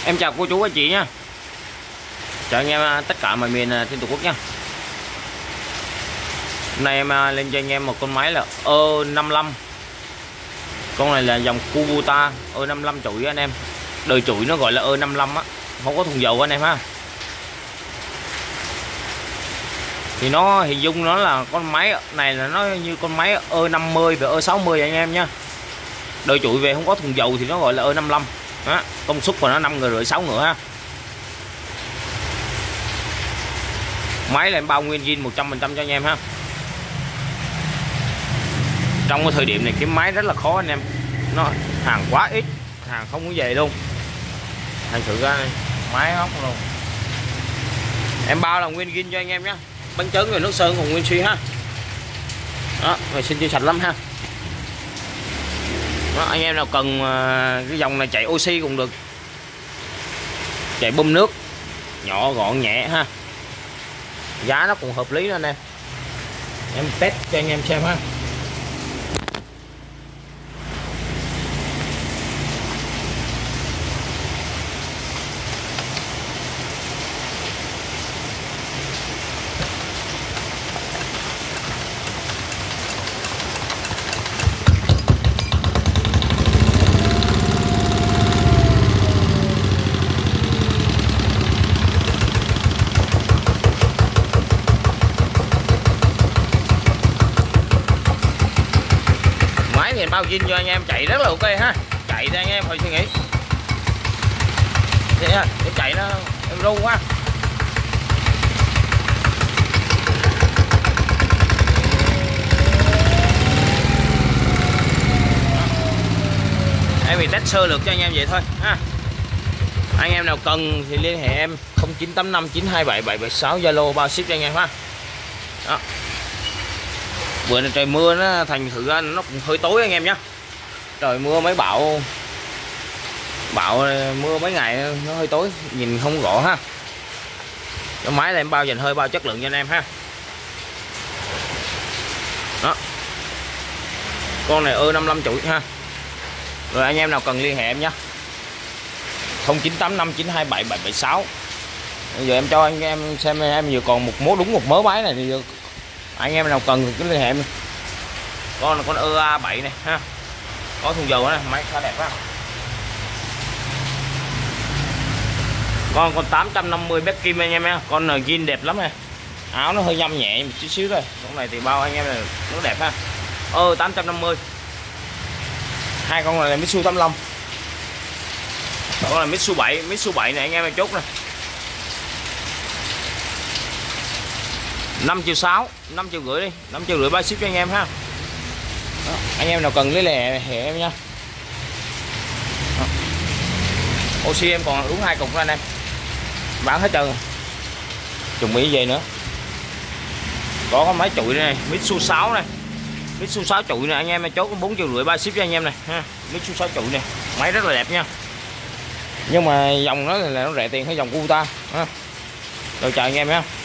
Em chào cô chú anh chị nha. Chào anh em tất cả mọi miền trên Tổ quốc nha. Hôm nay em lên cho anh em một con máy là E55. Con này là dòng Kubota E55 chuỗi anh em. Đời chuỗi nó gọi là E55 á, không có thùng dầu anh em ha. Thì nó hình dung nó là con máy này là nó như con máy E50 và E60 anh em nha. Đời chuỗi về không có thùng dầu thì nó gọi là E55. Đó, công suất của nó 5,5 6 ngựa ha. Máy là em bao nguyên zin 100% cho anh em ha. Trong cái thời điểm này kiếm máy rất là khó anh em, nó hàng quá ít, hàng không có về luôn. Thành thử ra này, máy hóc luôn. Em bao là nguyên zin cho anh em nhé. Bánh trứng rồi nước sơn cùng nguyên xi ha. Đó, vệ sinh chưa sạch lắm ha. Đó, anh em nào cần cái dòng này chạy oxy cũng được, chạy bơm nước nhỏ gọn nhẹ ha, giá nó cũng hợp lý đó anh em test cho anh em xem ha. Bao zin cho anh em chạy rất là ok ha. Chạy thì anh em phải suy nghĩ thế ha, để chạy nó em ru quá. Em bị test sơ lược cho anh em vậy thôi ha. Anh em nào cần thì liên hệ em 0985 927 776 Zalo bao ship cho anh em ha. Đó. Bữa nay trời mưa nó thành thử ra nó cũng hơi tối anh em nhé. Trời mưa mấy bão mưa mấy ngày nó hơi tối, nhìn không rõ ha. Cái máy này em bao dành hơi bao chất lượng cho anh em ha. Đó. Con này E55 chuỗi ha. Rồi anh em nào cần liên hệ em nhé 0985 927 776. Bây giờ em cho anh em xem em vừa còn đúng một mớ máy này thì anh em nào cần thì cứ liên hệ em. Con là con EA7 này ha, có thùng dầu này, máy khá đẹp ha. Con 850 bét kim anh em nha, con zin đẹp lắm này, áo nó hơi nhăm nhẹ một chút xíu thôi. Con này thì bao anh em là nó đẹp ha. 850. Hai con này là Mitsu 85, con là Mitsu 7 này anh em chốt này. 5,6 triệu, 5,5 triệu đi, 5,5 triệu bao ship cho anh em ha. Đó, anh em nào cần lấy lè hệ em nha. Đó. Oxy em còn uống 2 cục đó anh em, bán hết trơn. Chuẩn bị về nữa. Có máy chuỗi này, Mitsu 6 này, Mitsu 6 chuỗi này anh em chốt 4,5 triệu bao ship cho anh em này ha. Mitsu 6 chuỗi này, máy rất là đẹp nha. Nhưng mà dòng nó là nó rẻ tiền hơn dòng Kubota ha. Rồi chào anh em nha.